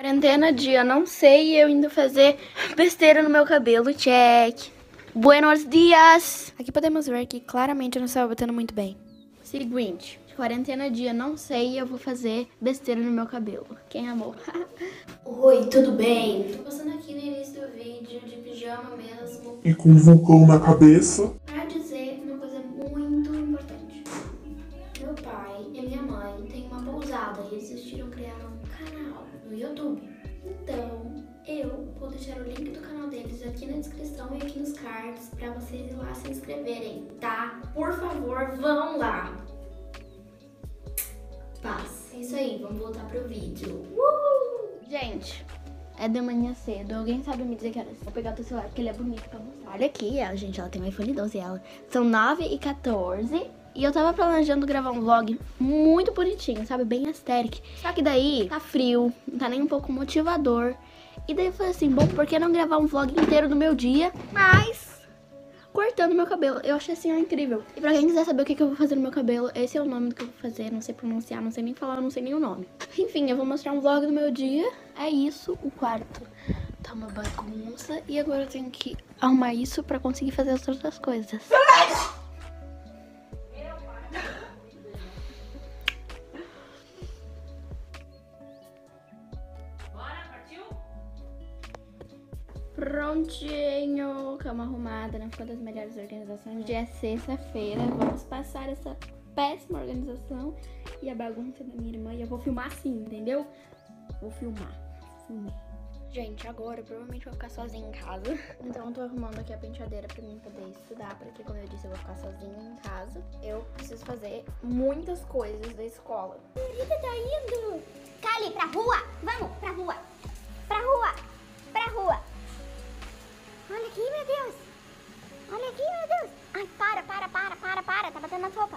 Quarentena, dia, não sei, eu indo fazer besteira no meu cabelo, check. Buenos dias! Aqui podemos ver que claramente eu não estava batendo muito bem. Seguinte, quarentena, dia, não sei, eu vou fazer besteira no meu cabelo. Quem amou? Oi, tudo bem? Tô passando aqui no início do vídeo de pijama mesmo. E com um vulcão na cabeça. Pra dizer uma coisa muito importante. Meu pai e minha mãe têm uma pousada e eles decidiram criar um canal no YouTube. Então, eu vou deixar o link do canal deles aqui na descrição e aqui nos cards pra vocês ir lá se inscreverem, tá? Por favor, vão lá! Paz. É isso aí, vamos voltar pro vídeo. Gente, é de manhã cedo. Alguém sabe me dizer que horas? Vou pegar o teu celular porque ele é bonito pra mostrar. Olha aqui, ela, gente, ela tem um iPhone 12 ela. São 9h14 e eu tava planejando gravar um vlog muito bonitinho, sabe? Bem aesthetic. Só que daí tá frio, não tá nem um pouco motivador. E daí eu falei assim, bom, por que não gravar um vlog inteiro do meu dia, mas cortando meu cabelo. Eu achei assim, ó, incrível. E pra quem quiser saber o que eu vou fazer no meu cabelo, esse é o nome do que eu vou fazer. Não sei pronunciar, não sei nem falar, não sei nem o nome. Enfim, eu vou mostrar um vlog do meu dia. É isso, o quarto tá uma bagunça. E agora eu tenho que arrumar isso pra conseguir fazer as outras coisas. Prontinho, cama arrumada, não ficou das melhores organizações. Dia é sexta-feira, vamos passar essa péssima organização e a bagunça da minha irmã. E eu vou filmar assim, entendeu? Vou filmar. Filmei. Gente, agora eu provavelmente vou ficar sozinha em casa. Então eu tô arrumando aqui a penteadeira pra mim poder estudar, porque como eu disse, eu vou ficar sozinha em casa. Eu preciso fazer muitas coisas da escola. Rita tá indo! Kali, pra rua! Vamos, pra rua! Pra rua! Pra rua! Olha aqui, meu Deus! Olha aqui, meu Deus! Ai, para! Tá batendo na roupa!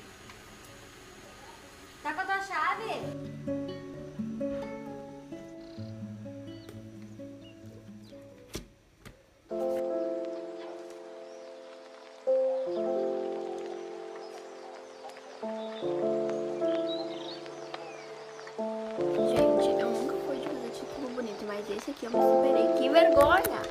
Tá com a tua chave? Gente, eu nunca fui de fazer título bonito, mas esse aqui eu me superei. Que vergonha!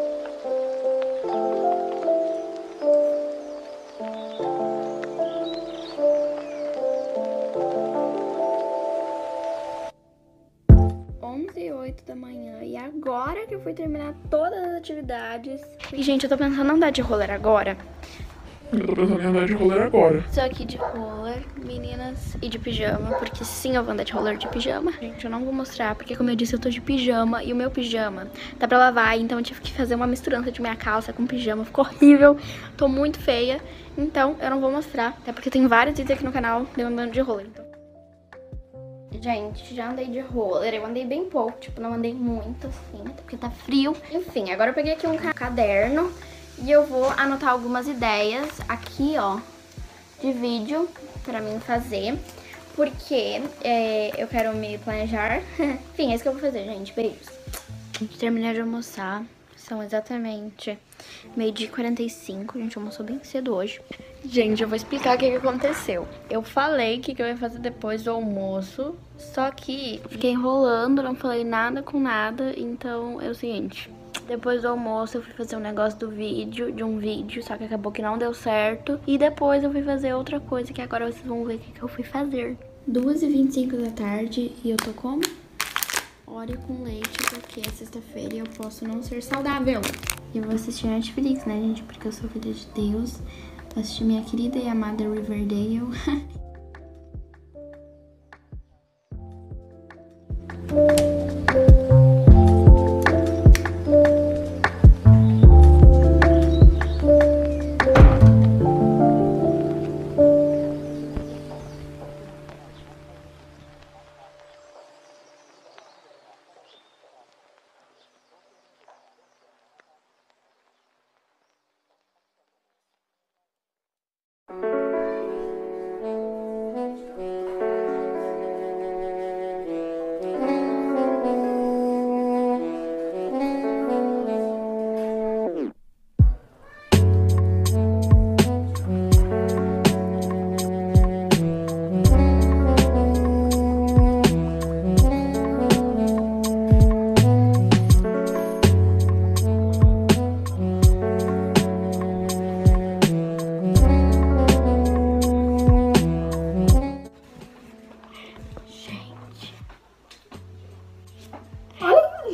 E 8 da manhã. E agora que eu fui terminar todas as atividades. E, gente, eu tô pensando em andar de roller agora. Eu tô pensando em andar de roller agora. Só aqui de roller, meninas, e de pijama. Porque sim, eu vou andar de roller de pijama. Gente, eu não vou mostrar, porque como eu disse, eu tô de pijama. E o meu pijama tá pra lavar, então eu tive que fazer uma misturança de minha calça com pijama. Ficou horrível, tô muito feia. Então eu não vou mostrar, até porque tem vários vídeos aqui no canal de eu andando de roller. Então. Gente, já andei de roller, eu andei bem pouco, tipo, não andei muito assim, até porque tá frio. Enfim, agora eu peguei aqui um caderno e eu vou anotar algumas ideias aqui, ó, de vídeo pra mim fazer, porque eu quero me planejar. Enfim, é isso que eu vou fazer, gente, beijos. Terminei de almoçar, são exatamente 12h45, a gente almoçou bem cedo hoje. Gente, eu vou explicar o que aconteceu. Eu falei que eu ia fazer depois do almoço, só que fiquei enrolando, não falei nada com nada, então é o seguinte. Depois do almoço eu fui fazer um negócio de um vídeo, só que acabou que não deu certo. E depois eu fui fazer outra coisa, que agora vocês vão ver o que eu fui fazer. 2h25 da tarde e eu tô como? Oreo com leite, porque é sexta-feira e eu posso não ser saudável. E eu vou assistir Netflix, né, gente? Porque eu sou filha de Deus. Vou assistir minha querida e amada Riverdale.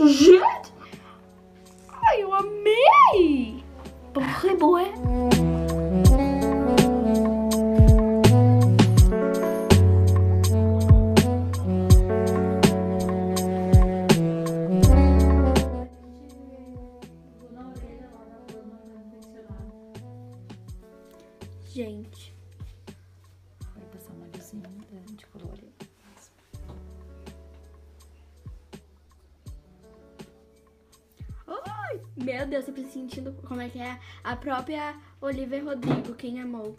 Gente! Ai, eu amei! Porra, boa! Gente, vai passar uma luzinha de color. ai, meu Deus, eu tô sentindo como é que é a própria Olivia Rodrigo, quem amou.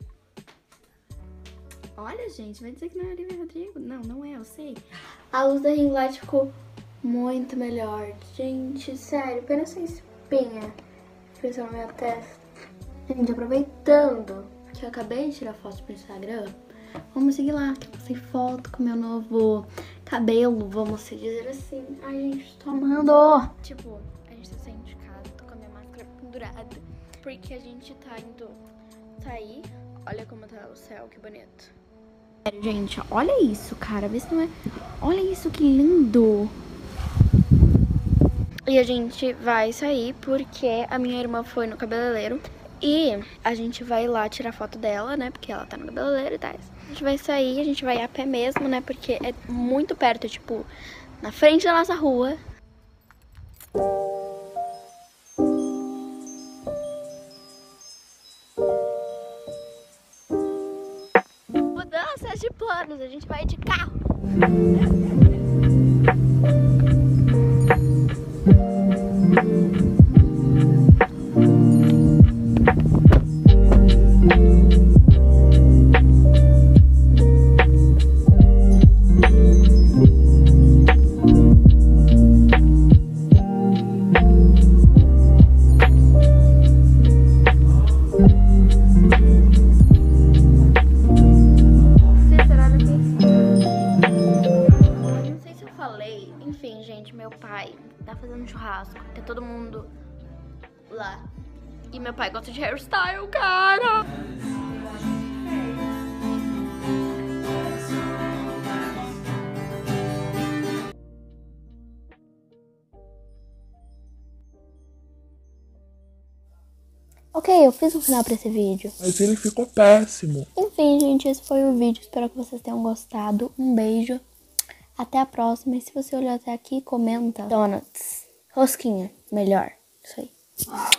Olha, gente, vai dizer que não é Olivia Rodrigo? Não, não é, eu sei. A luz da ring light ficou muito melhor. Gente, sério, pena essa espinha que fez na minha testa. Gente, aproveitando que eu acabei de tirar foto pro Instagram, vamos seguir lá, que eu postei foto com meu novo cabelo, vamos se dizer assim. Ai, gente, tô amando. Tipo, a gente tá saindo de casa, tô com a minha máscara pendurada, porque a gente tá indo sair. Olha como tá o céu, que bonito. Sério, gente, olha isso, cara, vê se não é... Olha isso, que lindo. E a gente vai sair porque a minha irmã foi no cabeleireiro. E a gente vai lá tirar foto dela, né? Porque ela tá no cabeleireiro e tal. A gente vai sair, a gente vai a pé mesmo, né? Porque é muito perto, tipo, na frente da nossa rua. Mudanças de planos, a gente vai de carro. Enfim, gente, meu pai tá fazendo churrasco, tá todo mundo lá. E meu pai gosta de hairstyle, cara! Ok, eu fiz um final pra esse vídeo. Mas ele ficou péssimo. Enfim, gente, esse foi o vídeo. Espero que vocês tenham gostado. Um beijo. Até a próxima. E se você olhou até aqui, comenta. Donuts. Rosquinha. Melhor. Isso aí.